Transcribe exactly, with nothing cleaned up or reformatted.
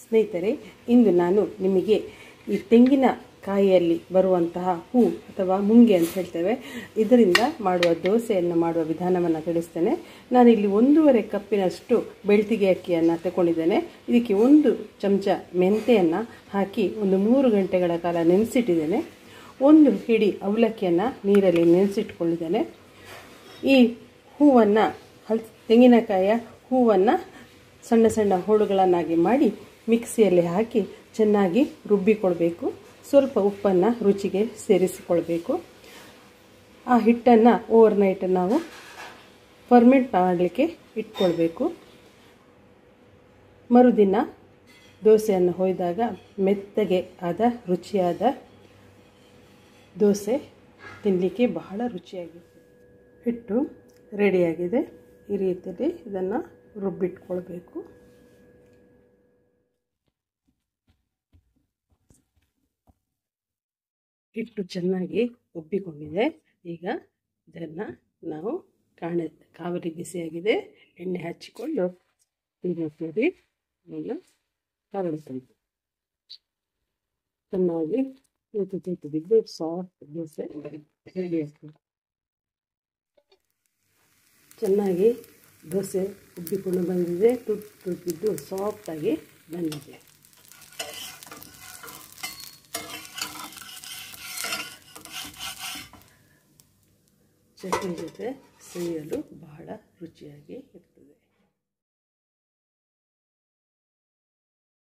ಸ್ನೇಹಿತರೆ, ಇಂದು ನಾನು ನಿಮಗೆ ಈ ತೆಂಗಿನ ಕಾಯಿಯಲ್ಲಿ ಬರುವಂತಹ ಹೂ ಅಥವಾ ಮುಂಗೆ ಅಂತ ಹೇಳ್ತೇವೆ, ಇದರಿಂದ ಮಾಡುವ ದೋಸೆಯನ್ನು ಮಾಡುವ ವಿಧಾನವನ್ನು ತಿಳಿಸ್ತೇನೆ. ನಾನಿಲ್ಲಿ ಒಂದೂವರೆ ಕಪ್ಪಿನಷ್ಟು ಬೆಳ್ತಿಗೆ ಅಕ್ಕಿಯನ್ನು ತಗೊಂಡಿದ್ದೇನೆ. ಇದಕ್ಕೆ ಒಂದು ಚಮಚ ಮೆಂತೆಯನ್ನು ಹಾಕಿ ಒಂದು ಮೂರು ಗಂಟೆಗಳ ಕಾಲ ನೆನೆಸಿಟ್ಟಿದ್ದೇನೆ. ಒಂದು ಹಿಡಿ ಅವಲಕ್ಕಿಯನ್ನು ನೀರಲ್ಲಿ ನೆನೆಸಿಟ್ಕೊಂಡಿದ್ದೇನೆ. ಈ ಹೂವನ್ನು ಹಲ್ ತೆಂಗಿನಕಾಯಿಯ ಹೂವನ್ನು ಸಣ್ಣ ಸಣ್ಣ ಹೋಳುಗಳನ್ನಾಗಿ ಮಾಡಿ ಮಿಕ್ಸಿಯಲ್ಲಿ ಹಾಕಿ ಚೆನ್ನಾಗಿ ರುಬ್ಬಿಕೊಳ್ಬೇಕು. ಸ್ವಲ್ಪ ಉಪ್ಪನ್ನು ರುಚಿಗೆ ಸೇರಿಸಿಕೊಳ್ಬೇಕು. ಆ ಹಿಟ್ಟನ್ನು ಓವರ್ನೈಟ್ ನಾವು ಫರ್ಮೆಂಟ್ ಮಾಡಲಿಕ್ಕೆ ಇಟ್ಕೊಳ್ಬೇಕು. ಮರುದಿನ ದೋಸೆಯನ್ನು ಹೊಯ್ದಾಗ ಮೆತ್ತಗೆ ಆದ ರುಚಿಯಾದ ದೋಸೆ ತಿನ್ನಲಿಕ್ಕೆ ಬಹಳ ರುಚಿಯಾಗಿದೆ. ಹಿಟ್ಟು ರೆಡಿಯಾಗಿದೆ. ಈ ರೀತಿಯಲ್ಲಿ ಇದನ್ನು ರುಬ್ಬಿಟ್ಕೊಳ್ಬೇಕು. ಹಿಟ್ಟು ಚೆನ್ನಾಗಿ ಉಬ್ಬಿಕೊಂಡಿದೆ. ಈಗ ಇದನ್ನು ನಾವು ಕಾಣ ಕಾವಲಿ ಬಿಸಿಯಾಗಿದೆ, ಎಣ್ಣೆ ಹಚ್ಚಿಕೊಂಡು ತಿರುಗಿ ಇದನ್ನು ಕರಳಿಸಬೇಕು. ಚೆನ್ನಾಗಿ ತೂತು ತೂತು ಬಿದ್ದು ಸಾಫ್ಟ್ ದೋಸೆ ರೆಡಿ ಆಗ್ತದೆ. ಚೆನ್ನಾಗಿ ದೋಸೆ ಉಬ್ಬಿಕೊಂಡು ಬಂದಿದೆ, ತುಟ್ಟು ತುಟ್ಟಿದ್ದು ಸಾಫ್ಟಾಗಿ ಬಂದಿದೆ. ಚಟ್ನಿ ಜೊತೆ ಸೇರಲು ಬಹಳ ರುಚಿಯಾಗಿ ಇರ್ತದೆ.